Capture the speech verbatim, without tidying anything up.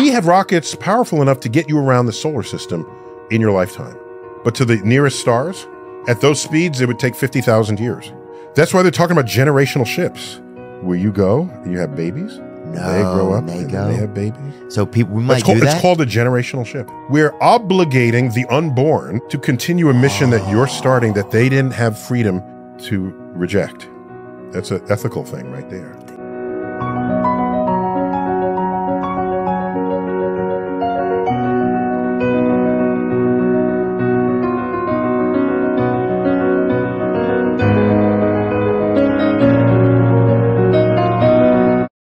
We have rockets powerful enough to get you around the solar system in your lifetime. But to the nearest stars, at those speeds, it would take fifty thousand years. That's why they're talking about generational ships. Where you go, you have babies. No, they grow up they and go. they have babies. So people, we might it's called, do that? It's called a generational ship. We're obligating the unborn to continue a mission oh. that you're starting that they didn't have freedom to reject. That's an ethical thing right there.